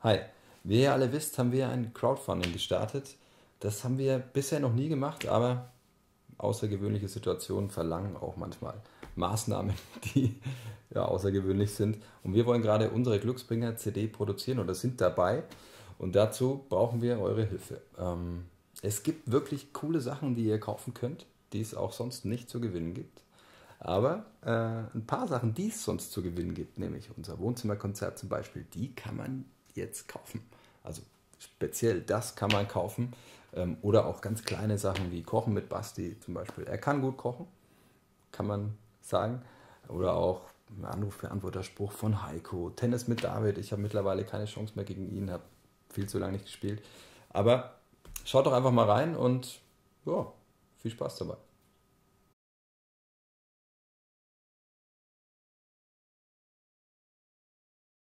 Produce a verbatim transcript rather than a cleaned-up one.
Hi, wie ihr alle wisst, haben wir ein Crowdfunding gestartet. Das haben wir bisher noch nie gemacht, aber außergewöhnliche Situationen verlangen auch manchmal Maßnahmen, die ja, außergewöhnlich sind. Und wir wollen gerade unsere Glücksbringer-C D produzieren oder sind dabei. Und dazu brauchen wir eure Hilfe. Ähm, es gibt wirklich coole Sachen, die ihr kaufen könnt, die es auch sonst nicht zu gewinnen gibt. Aber äh, ein paar Sachen, die es sonst zu gewinnen gibt, nämlich unser Wohnzimmerkonzert zum Beispiel, die kann man jetzt kaufen. Also speziell das kann man kaufen. Ähm, oder auch ganz kleine Sachen wie Kochen mit Basti zum Beispiel. Er kann gut kochen, kann man sagen. Oder auch ein Anruf-Beantworter-Spruch von Heiko. Tennis mit David. Ich habe mittlerweile keine Chance mehr gegen ihn, habe viel zu lange nicht gespielt. Aber schaut doch einfach mal rein und ja, viel Spaß dabei.